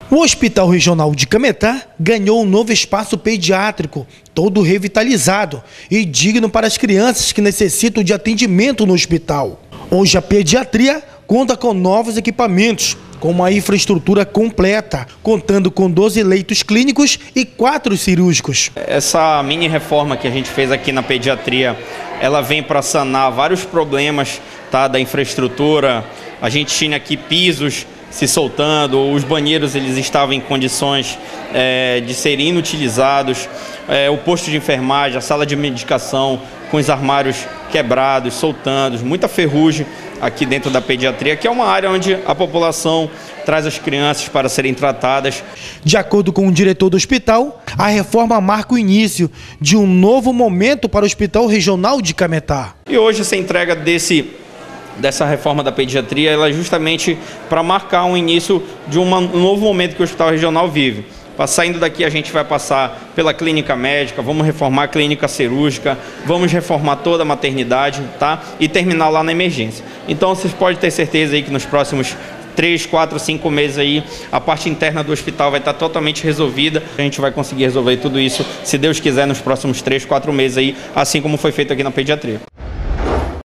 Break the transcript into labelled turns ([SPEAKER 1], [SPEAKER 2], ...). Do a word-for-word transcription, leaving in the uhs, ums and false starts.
[SPEAKER 1] O Hospital Regional de Cametá ganhou um novo espaço pediátrico, todo revitalizado e digno para as crianças que necessitam de atendimento no hospital. Hoje a pediatria conta com novos equipamentos, com uma infraestrutura completa, contando com doze leitos clínicos e quatro cirúrgicos.
[SPEAKER 2] Essa mini reforma que a gente fez aqui na pediatria, ela vem para sanar vários problemas, tá, da infraestrutura. A gente tinha aqui pisos se soltando, os banheiros eles estavam em condições é, de serem inutilizados, é, o posto de enfermagem, a sala de medicação com os armários quebrados, soltando, muita ferrugem aqui dentro da pediatria, que é uma área onde a população traz as crianças para serem tratadas.
[SPEAKER 1] De acordo com o diretor do hospital, a reforma marca o início de um novo momento para o Hospital Regional de Cametá.
[SPEAKER 2] E hoje essa entrega desse dessa reforma da pediatria, ela é justamente para marcar um início de uma, um novo momento que o Hospital Regional vive. Saindo daqui a gente vai passar pela clínica médica, vamos reformar a clínica cirúrgica, vamos reformar toda a maternidade, tá? E terminar lá na emergência. Então vocês podem ter certeza aí que nos próximos três, quatro, cinco meses aí, a parte interna do hospital vai estar totalmente resolvida. A gente vai conseguir resolver tudo isso, se Deus quiser, nos próximos três, quatro meses aí, assim como foi feito aqui na pediatria.